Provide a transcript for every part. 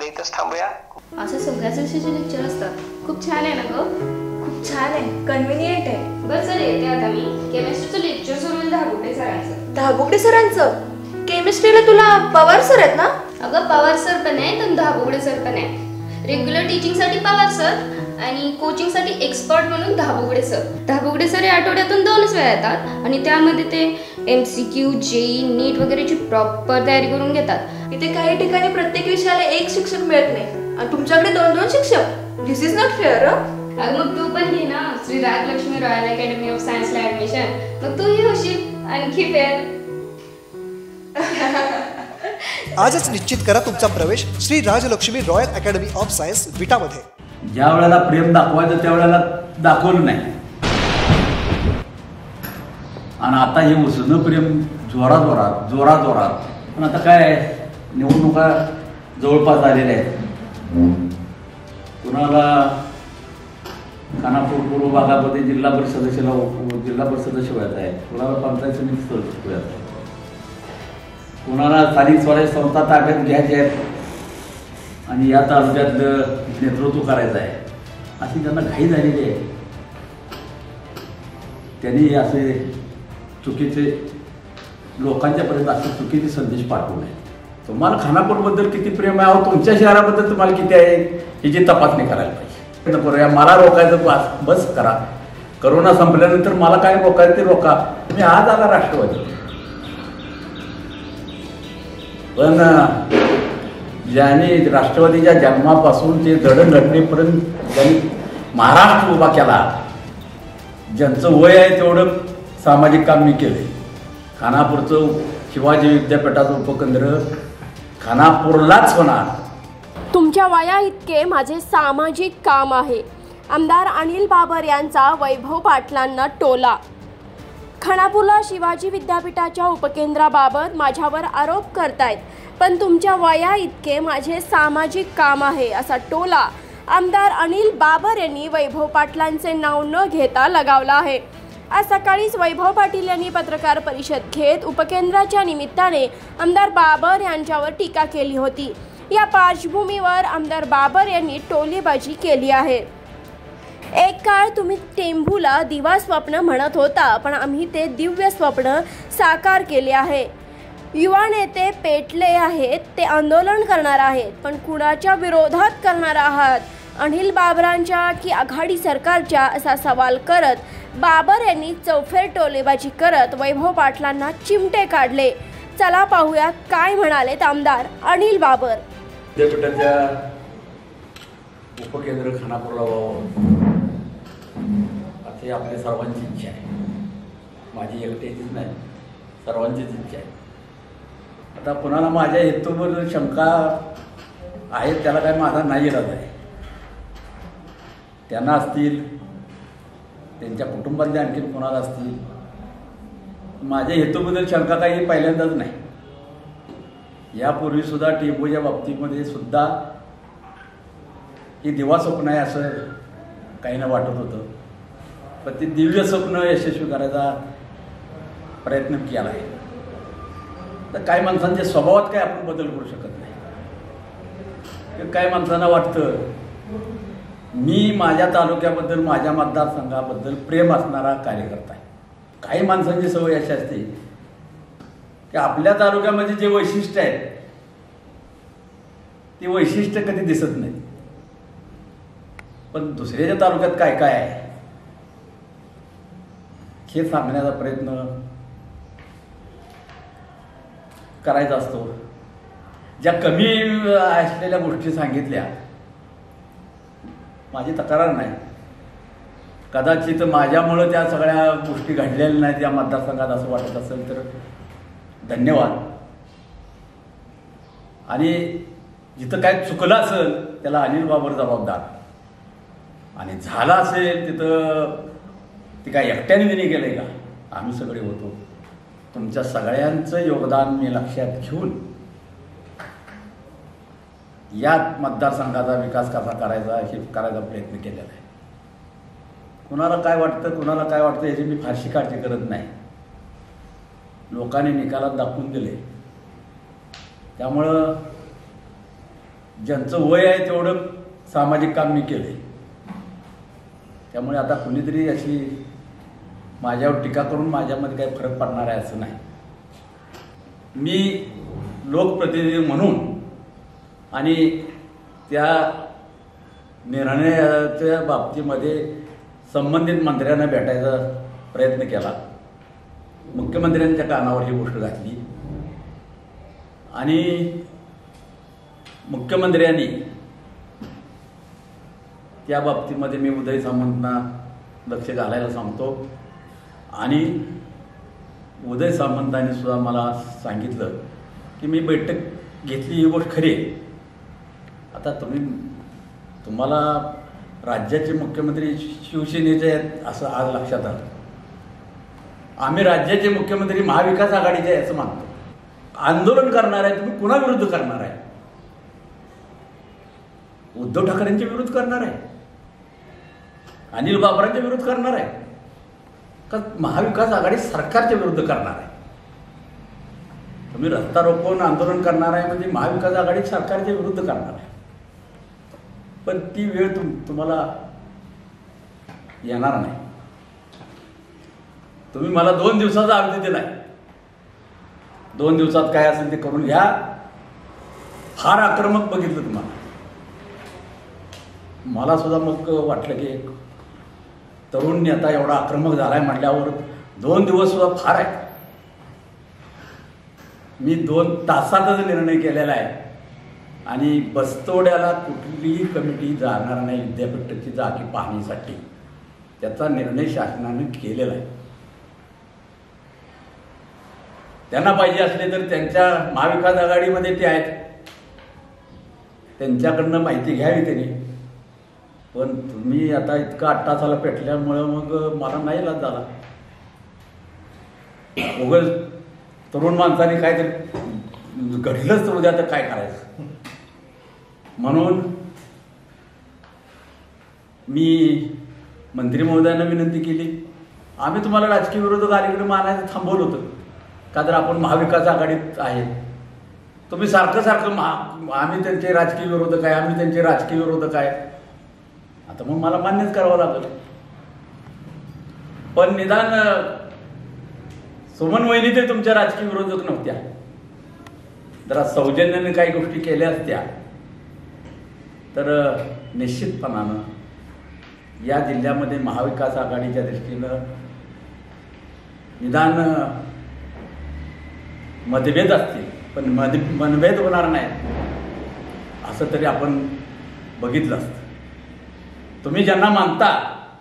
इथंच थांबूया. असं सगळ्याच विषयाचे लेक्चर असतात. खूप छान आहे ना ग? खूप छान आहे, कन्व्हिनियंट आहे. बरं सर, येते आता मी. केमिस्ट्रीचं लेक्चर सुरू होईल धाबुगडे सरांचं. धाबुगडे सरांचं? केमिस्ट्रीला तुला पवार सर आहेत ना? अगं पवार सर पण आहे तर धाबुगडे सर पण आहे. रेग्युलर टीचिंगसाठी पवार सर आणि कोचिंगसाठी एक्सपर्ट म्हणून धाबुगडे सर. धाबुगडे सर हे आठवड्यातून 2च वेळा येतात आणि त्यामध्ये ते MCQ, JEE, नीट वगैरेची प्रॉपर तयारी करून घेतात. इथे काही ठिकाणी प्रत्येक विषयाला एक शिक्षक मिळत नाही आणि तुमच्याकडे 2-2 शिक्षक. This is not fair. अगं मग तू पण घे ना Shri Rajalakshmi royal academy of सायन्सला ऍडमिशन. मग तूही होशील आणखी फेअर. आजच निश्चित करा तुमचा प्रवेश Shri Rajalakshmi royal academy of science विटामध्ये. ज्या वेळेला प्रेम दाखवायचं त्यावेळेला दाखवलं नाही आणि आता हे उसणं प्रेम जोरात. पण आता काय निवडणुका जवळपास आलेल्या आहेत. कुणाला खानापूर पूर्व भागामध्ये जिल्हा परिषद सदस्य व्हायचा आहे, कुणाला पंचायत समिती सदस्य व्हायचं आहे, कुणाला स्थानिक स्वराज्य संस्था ताब्यात घ्यायच्या आहेत आणि या तालुक्यातलं नेतृत्व करायचं आहे, अशी त्यांना घाई झालेली आहे. त्यांनी असे चुकीचे लोकांच्यापर्यंत असे चुकीचे संदेश पाठवू नये. तुम्हाला खानापूरबद्दल किती प्रेम आहे, तुमच्या शहराबद्दल तुम्हाला किती आहे याची तपासणी करायला पाहिजे. करूया, मला रोखायचं बस करा. करोना संपल्यानंतर मला काय रोखायचं ते रोखा. तुम्ही आज आला राष्ट्रवादी, पण ज्यांनी राष्ट्रवादीच्या जन्मापासून ते जडणघडणीपर्यंत ज्यांनी महाराष्ट्र उभा केला, ज्यांचं वय आहे तेवढं सामाजिक काम मी केले. खानापूरचं शिवाजी विद्यापीठाचं उपकेंद्र खानापूरलाच होणार. तुमच्या वया इतके माझे सामाजिक काम आहे. आमदार अनिल बाबर यांचा वैभव पाटलांना टोला. खानापूरला शिवाजी विद्यापीठाच्या उपकेंद्राबाबत माझ्यावर आरोप करतायत, पण तुमच्या वया इतके माझे सामाजिक काम आहे असा टोला आमदार अनिल बाबर यांनी वैभव पाटलांचे नाव न घेता लगावला आहे. आज सकाळीच वैभव पाटील यांनी पत्रकार परिषद घेत उपकेंद्राच्या निमित्ताने आमदार बाबर यांच्यावर टीका केली होती. या पार्श्वभूमीवर आमदार बाबर यांनी टोलेबाजी केली आहे. एक काळ तुम्ही टेंभूला दिवा स्वप्न म्हणत होता, पण आम्ही ते दिव्य स्वप्न साकार केले आहे. युवा नेते पेटले आहेत, ते आंदोलन करणार आहेत, पण कुणाच्या विरोधात करणार आहात? अनिल बाबरांच्या की आघाडी सरकारच्या असा सवाल करत बाबर यांनी चौफेर टोलेबाजी करत वैभव पाटलांना चिमटे काढले. चला पाहूया काय म्हणालेत आमदार अनिल बाबर. विद्यापीठाच्या उपकेंद्र खानापूरला व्हावं असे आपल्या सर्वांची इच्छा आहे. माझी एकट्याचीच नाही, सर्वांचीच इच्छा आहे. आता कुणाला माझ्या हेतूवर शंका आहे त्याला काय माझा नाही इरादा आहे. त्यांना असतील, त्यांच्या कुटुंबातले आणखी कोणाला असतील, माझ्या हेतूबद्दल शंका काही पहिल्यांदाच नाही. यापूर्वीसुद्धा टेंबूच्या बाबतीमध्ये सुद्धा ही दिवा स्वप्न आहे असं काहींना वाटत होतं, पण ते दिव्य स्वप्न यशस्वी करायचा प्रयत्न केला आहे. तर काही माणसांच्या स्वभावात काय आपण बदल करू शकत नाही. काही माणसांना वाटतं मी माझ्या तालुक्याबद्दल, माझ्या मतदारसंघाबद्दल प्रेम असणारा कार्यकर्ता आहे. काही माणसांची सवय अशी असते की आपल्या तालुक्यामध्ये जे वैशिष्ट्य आहेत ते वैशिष्ट्य कधी दिसत नाही, पण दुसऱ्याच्या तालुक्यात काय काय आहे हे सांगण्याचा प्रयत्न करायचा असतो. ज्या कमी असलेल्या गोष्टी सांगितल्या, माझी तक्रार नाही, कदाचित माझ्यामुळं त्या सगळ्या गोष्टी घडलेल्या नाहीत या मतदारसंघात असं वाटत असेल तर धन्यवाद. आणि जिथं काय चुकलं असेल त्याला अनिल बाबर जबाबदार, आणि झालं असेल तिथं ते काय एकट्याने त्यांनी केलंय का? आम्ही सगळे होतो. तुमच्या सगळ्यांचं योगदान मी लक्षात घेऊन या मतदारसंघाचा विकास कसा करायचा हे करायचा प्रयत्न केलेला आहे. कुणाला काय वाटतं, कुणाला काय वाटतं याची मी फारशी काळजी करत नाही. लोकांनी निकालात दाखवून दिले, त्यामुळं ज्यांचं वय आहे तेवढं सामाजिक काम मी केलंय. त्यामुळे आता कुणीतरी अशी माझ्यावर टीका करून माझ्यामध्ये काही फरक पडणार आहे असं नाही. मी लोकप्रतिनिधी म्हणून आणि त्या निर्णयाच्या बाबतीमध्ये संबंधित मंत्र्यांना भेटायचा प्रयत्न केला. मुख्यमंत्र्यांच्या कानावर ही गोष्ट घातली आणि मुख्यमंत्र्यांनी त्या बाबतीमध्ये मी उदय सामंतांना लक्ष घालायला सांगतो आणि उदय सामंतांनी सुद्धा मला सांगितलं की मी बैठक घेतली ही गोष्ट खरी आहे. आता तुम्हाला राज्याचे मुख्यमंत्री शिवसेनेचे आहेत असं आज लक्षात आलं. आम्ही राज्याचे मुख्यमंत्री महाविकास आघाडीचे आहे असं मानतो. आंदोलन करणार आहे तुम्ही कुणाविरुद्ध करणार आहे? उद्धव ठाकरेंच्या विरुद्ध करणार आहे? अनिल बाबरांच्या विरुद्ध करणार आहे का महाविकास आघाडी सरकारच्या विरुद्ध करणार आहे? तुम्ही रस्ता रोखून आंदोलन करणार आहे म्हणजे महाविकास आघाडी सरकारच्या विरुद्ध करणार आहे. पण ती वेळ तुम्हाला येणार नाही. तुम्ही मला 2 दिवसाचा अवधी दिलाय. 2 दिवसात काय असेल ते करून घ्या. फार आक्रमक बघितलं तुम्हाला. मला सुद्धा मग वाटलं की तरुण नेता एवढा आक्रमक झालाय म्हटल्यावर 2 दिवस सुद्धा फार आहे. मी 2 तासातच निर्णय केलेला आहे आणि बस्तोड्याला कुठलीही कमिटी जाणार नाही विद्यापीठाची जागी पाहणीसाठी. त्याचा निर्णय शासनाने केलेला आहे. त्यांना पाहिजे असले तर त्यांच्या महाविकास आघाडीमध्ये ते आहेत, त्यांच्याकडनं माहिती घ्यावी त्यांनी. पण तुम्ही आता इतका 8 तासाला पेटल्यामुळं मग मला नाही लाज झाला. उगाच तरुण माणसाने काहीतरी घडलंच तर उद्या तर काय करायचं म्हणून मी मंत्री महोदयांना विनंती केली. आम्ही तुम्हाला राजकीय विरोधक अलीकडे मानायचं थांबवलं होतं का तर आपण महाविकास आघाडीत आहे. तुम्ही सारखं आम्ही त्यांचे राजकीय विरोधक आहे, आम्ही त्यांचे राजकीय विरोधक आहे. आता मग मला मान्यच करावं लागलं. पण निदान सुमन वहिनी ते तुमच्या राजकीय विरोधक नव्हत्या. जरा सौजन्याने काही गोष्टी केल्या असत्या तर निश्चितपणानं या जिल्ह्यामध्ये महाविकास आघाडीच्या दृष्टीनं निदान मतभेद असतील पण मनभेद होणार नाही असं तरी आपण बघितलं असतं. तुम्ही ज्यांना मानता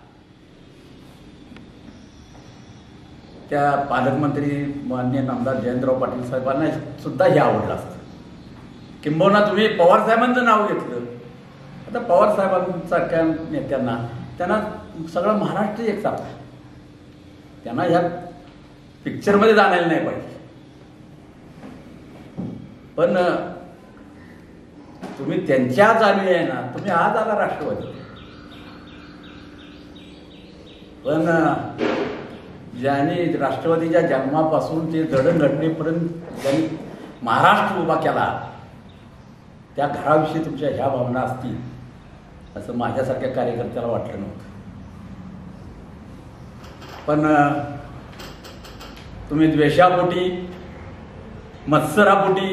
त्या पालकमंत्री माननीय नामदार जयंतराव पाटील साहेबांना सुद्धा हे आवडलं असतं. किंबहुना तुम्ही पवार साहेबांचं नाव घेतलं. आता पवार साहेबांसारख्या नेत्यांना त्यांना सगळं महाराष्ट्र एक सारखा. त्यांना ह्या पिक्चरमध्ये जाणायला नाही पाहिजे. पण तुम्ही त्यांच्या जाणीव आहे ना. तुम्ही आज आला राष्ट्रवादी पण ज्यांनी राष्ट्रवादीच्या जन्मापासून ते जडणघडणीपर्यंत ज्यांनी महाराष्ट्र उभा केला त्या घराविषयी तुमच्या ह्या भावना असतील असं माझ्यासारख्या कार्यकर्त्याला वाटलं नव्हतं. पण तुम्ही द्वेषापोटी मत्सरापोटी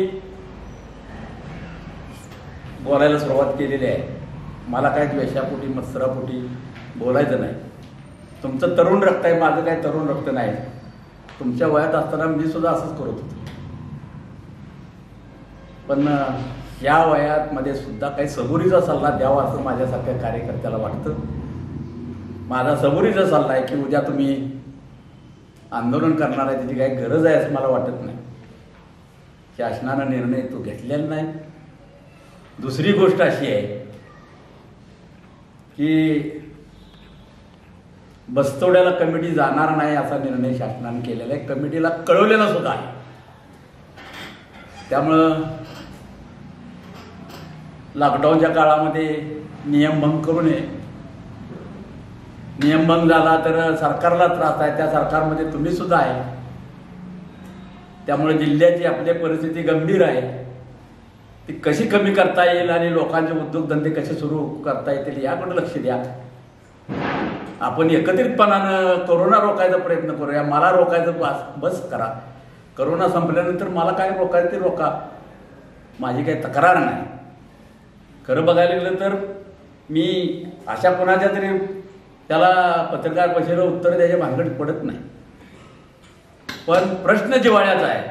बोलायला सुरुवात केलेली आहे. मला काय द्वेषापोटी मत्सरापोटी बोलायचं नाही. तुमचं तरुण रक्त आहे, माझं काय तरुण रक्त नाही. तुमच्या वयात असताना मी सुद्धा असंच करत होतो. पण या वयामध्ये सुद्धा काही सबुरीचा सल्ला द्यावा असं माझ्यासारख्या कार्यकर्त्याला वाटतं. माझा सबुरीचा सल्ला आहे की उद्या तुम्ही आंदोलन करणार आहे त्याची काही गरज आहे असं मला वाटत नाही. शासनानं निर्णय तो घेतलेला नाही. दुसरी गोष्ट अशी आहे की बस्तोड्याला कमिटी जाणार नाही असा निर्णय शासनाने केलेला आहे. कमिटीला कळवलेला सुद्धा आहे. त्यामुळं लॉकडाऊनच्या काळामध्ये नियमभंग करू नये. नियमभंग झाला तर सरकारला त्रास आहे. त्या सरकारमध्ये तुम्ही सुद्धा आहे. त्यामुळे जिल्ह्याची आपली परिस्थिती गंभीर आहे. ती कशी कमी करता येईल आणि लोकांचे उद्योगधंदे कसे सुरू करता येतील याकडे लक्ष द्या. आपण एकत्रितपणानं कोरोना रोखायचा प्रयत्न करूया. मला रोखायचं बस करा. कोरोना संपल्यानंतर मला काय रोखायचं ते रोका, माझी काही तक्रार नाही. खरं बघायला गेलं तर मी अशा कोणाच्या तरी त्याला पत्रकार परिषदेला उत्तर द्यायच्या भानगडीत पडत नाही. पण प्रश्न जिव्हाळ्याचा आहे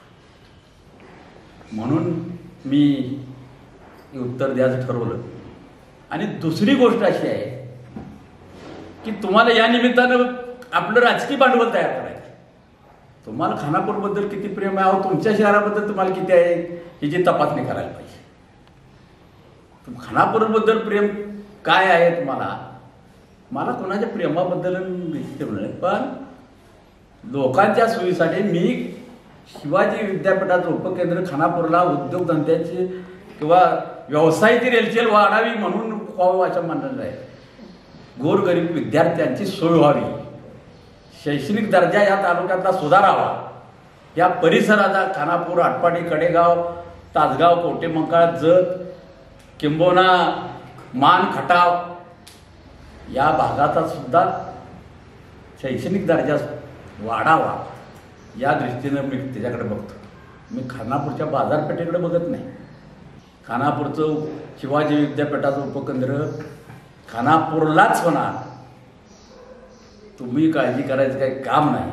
म्हणून मी उत्तर द्यायचं ठरवलं. आणि दुसरी गोष्ट अशी आहे की तुम्हाला या निमित्तानं आपलं राजकीय भांडवल तयार करायचं. तुम्हाला खानापूरबद्दल किती प्रेम आहे, तुमच्या शहराबद्दल तुम्हाला किती आहे याची तपासणी करायला पाहिजे. खानापूरबद्दल प्रेम काय आहे तुम्हाला, मला कोणाच्या प्रेमाबद्दल नाही, पण लोकांच्या सोयीसाठी मी शिवाजी विद्यापीठाचं उपकेंद्र खानापूरला उद्योगधंद्याची किंवा व्यवसायाची रेलचेल वाढावी म्हणून असं म्हणलं आहे. गोरगरीब विद्यार्थ्यांची सोय व्हावी, शैक्षणिक दर्जा या तालुक्यातला सुधारावा, या परिसराचा खानापूर, आटपाडी, कडेगाव, तासगाव, कवटेमंकाळ, जत, किंबोना, मान, खटाव या भागाचा सुद्धा शैक्षणिक दर्जा वाढावा या दृष्टीनं मी त्याच्याकडे बघतो. मी खानापूरच्या बाजारपेठेकडे बघत नाही. खानापूरचं शिवाजी विद्यापीठाचं उपकेंद्र खानापूरलाच होणार, तुम्ही काळजी करायचं काही काम नाही.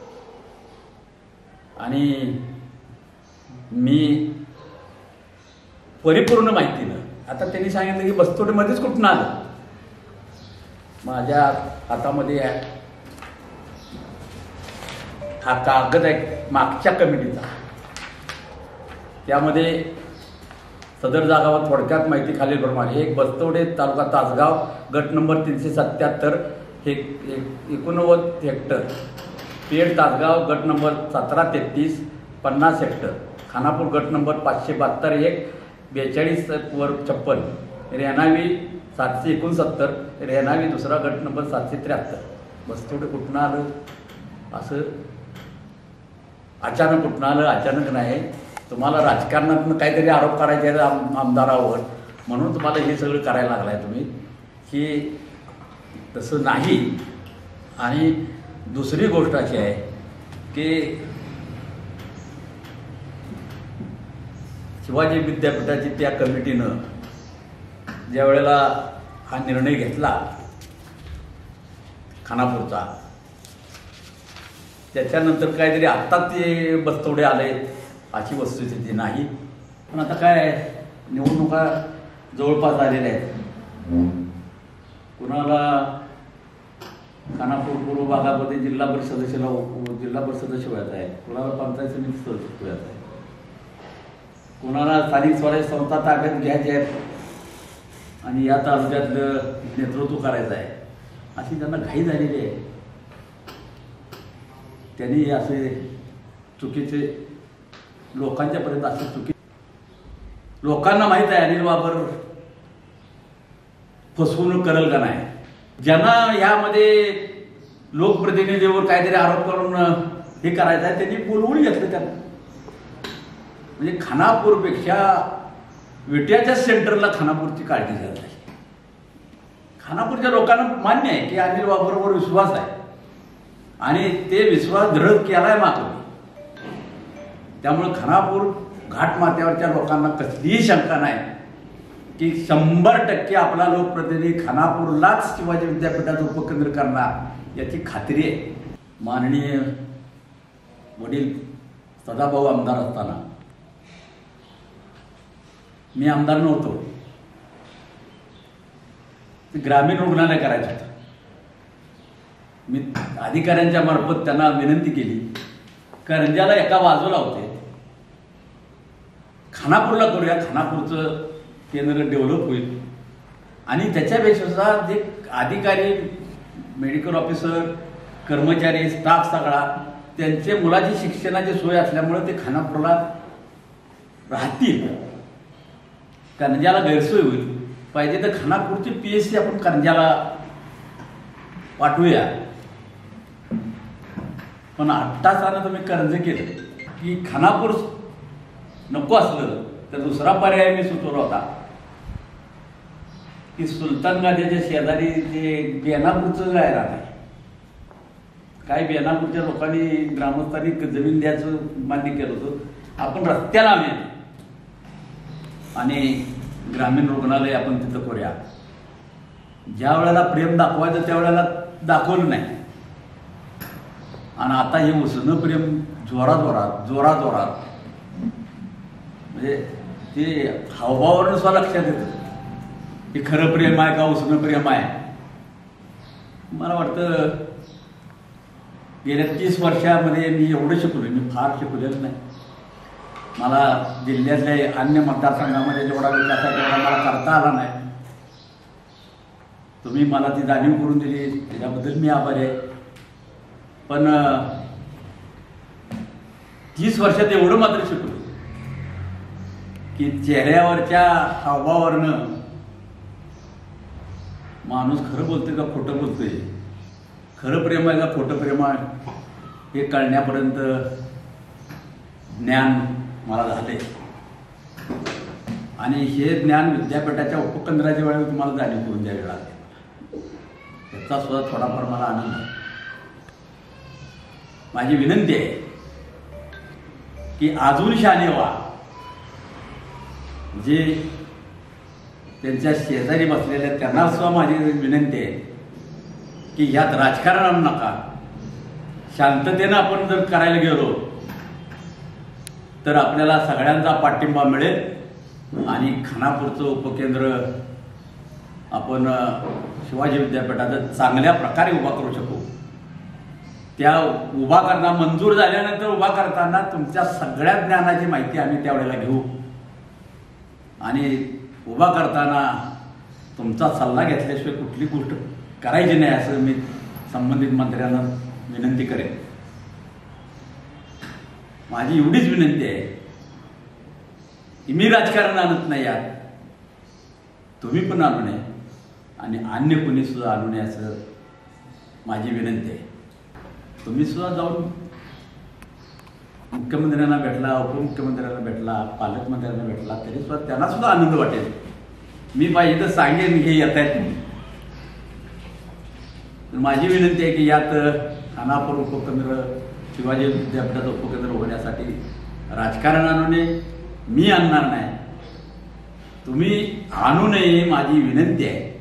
आणि मी परिपूर्ण माहितीनं, आता त्यांनी सांगितलं की बस्तोडीमध्येच कुठून आलं, माझ्या हातामध्ये हा कागद आहे मागच्या कमिटीचा, त्यामध्ये सदर जागावर थोडक्यात माहिती खालीलप्रमाणे. एक बस्तवडे तालुका तासगाव, गट नंबर 377 हे 89 हेक्टर. पेड तासगाव गट नंबर 1733 50 हेक्टर. खानापूर गट नंबर 572 1 42 वर 56. रेणावी 769. रेणावी दुसरा गट नंबर 773. बस्तवडे कुठून आलं असं अचानक कुठून आलं, अचानक नाही. तुम्हाला राजकारणातून काहीतरी आरोप करायचे आहेत आमदारावर म्हणून तुम्हाला हे सगळं करायला लागलाय तुम्ही, की तसं नाही. आणि दुसरी गोष्ट अशी आहे की शिवाजी विद्यापीठाची त्या कमिटीनं ज्या वेळेला हा निर्णय घेतला खानापूरचा, त्याच्यानंतर काहीतरी आत्ता ते बस्तवडे आले अशी वस्तुस्थिती नाही. पण आता काय आहे, निवडणुका जवळपास आलेल्या आहेत. कुणाला खानापूर पूर्व भागामध्ये जिल्हा परिषद सदस्य व्हायचा आहे, कुणाला पंचायत समिती सदस्य व्हायचा आहे, कुणाला स्थानिक स्वराज्य संस्था ताब्यात घ्यायच्या आहेत आणि या तालुक्यातलं नेतृत्व करायचं आहे, अशी त्यांना घाई झालेली आहे. त्यांनी असे चुकीचे लोकांच्यापर्यंत असे चुकी, लोकांना माहीत आहे अनिल बाबर फसवणूक करेल का नाही. ज्यांना यामध्ये लोकप्रतिनिधीवर काहीतरी आरोप करून हे करायचं आहे त्यांनी बोलवून घेतलं त्यांना. म्हणजे खानापूरपेक्षा विट्याच्या सेंटरला खानापूरची काळजी घ्यायला पाहिजे. खानापूरच्या लोकांना मान्य आहे की अनिल बाबरवर विश्वास आहे आणि ते विश्वास दृढ केलाय मागं. त्यामुळे खानापूर घाटमाथ्यावरच्या लोकांना कसलीही शंका नाही की 100% आपला लोकप्रतिनिधी खानापूरलाच शिवाजी विद्यापीठाचं उपकेंद्र करणार याची खात्री आहे. माननीय वडील सदाभाऊ आमदार असताना मी आमदार नव्हतो, ते ग्रामीण रुग्णालय करायचं होतं. मी अधिकाऱ्यांच्या मार्फत त्यांना विनंती केली, करंजाला एका बाजूला होते, खानापूरला करूया, खानापूरचं केंद्र डेव्हलप होईल आणि त्याच्यापेक्षा जे अधिकारी, मेडिकल ऑफिसर, कर्मचारी, स्टाफ सगळा त्यांचे मुलाची शिक्षणाची सोय असल्यामुळे ते खानापूरला राहतील, करंजाला गैरसोय होईल. पाहिजे तर खानापूरची PSC आपण करंजाला पाठवूया. पण 8 तासानं तुम्ही कर्ज केलं की खानापूर नको असलं तर दुसरा पर्याय मी सुचवला होता की सुलतान गाद्याच्या शेजारी जे बेनापूरचं गायरान आहे, काही बेनापूरच्या लोकांनी ग्रामस्थांनी जमीन द्यायचं मान्य केलं होतं, आपण रस्त्याला आम्ही आणि ग्रामीण रुग्णालय आपण तिथं करूया. ज्या वेळेला प्रेम दाखवायचं त्यावेळेला दाखवलं नाही, आणि आता हे उसणं प्रेम जोरात म्हणजे ते हावभावावरून सुद्धा लक्षात येतं की खरं प्रेम आहे का उसणं प्रेम आहे. मला वाटतं गेल्या 30 वर्षामध्ये मी एवढं शिकलोय, मी फार शिकलेलं नाही. मला जिल्ह्यातल्या अन्य मतदारसंघामध्ये जेवढा विकास आहे तेवढा मला करता आला नाही. तुम्ही मला ती जाणीव करून दिली त्याच्याबद्दल मी आभारी आहे. पण 30 वर्षात एवढं मात्र शिकलो की चेहऱ्यावरच्या हावभावावरनं माणूस खरं बोलतोय का खोटं बोलतोय, खरं प्रेम आहे का खोटं प्रेम आहे हे कळण्यापर्यंत ज्ञान मला झाले. आणि हे ज्ञान विद्यापीठाच्या उपकेंद्राच्या वेळेला तुम्हाला जाणीव करून द्यावी लागते. याचा सुद्धा थोडाफार मला आनंद आहे. माझी विनंती आहे की अजून शाने व्हा. जे त्यांच्या शेजारी बसलेल्या त्यांना सुद्धा माझी विनंती आहे की ह्यात राजकारण आणू नका. शांततेनं आपण जर करायला गेलो तर आपल्याला सगळ्यांचा पाठिंबा मिळेल आणि खानापूरचं उपकेंद्र आपण शिवाजी विद्यापीठाचं चांगल्या प्रकारे उभा करू शकू. त्या उभा करणं मंजूर झाल्यानंतर उभा करताना तुमच्या सगळ्या ज्ञानाची माहिती आम्ही त्यावेळेला घेऊ आणि उभा करताना तुमचा सल्ला घेतल्याशिवाय कुठली गोष्ट करायची नाही असं मी संबंधित मंत्र्यांना विनंती करेन. माझी एवढीच विनंती आहे की मी राजकारण आणत नाही, यात तुम्ही पण आणू नये आणि अन्य कोणी सुद्धा आणू नये असं माझी विनंती आहे. तुम्ही सुद्धा जाऊन मुख्यमंत्र्यांना भेटला, उपमुख्यमंत्र्यांना भेटला, पालकमंत्र्यांना भेटला तरी सुद्धा त्यांना सुद्धा आनंद वाटेल. मी पाहिजे तर सांगेन हे येत आहेत तुम्ही. माझी विनंती आहे की यात खानापूर उपकेंद्र शिवाजी विद्यापीठाचं उपकेंद्र होण्यासाठी राजकारण आणू नये. मी आणणार नाही, तुम्ही आणू नये माझी विनंती आहे.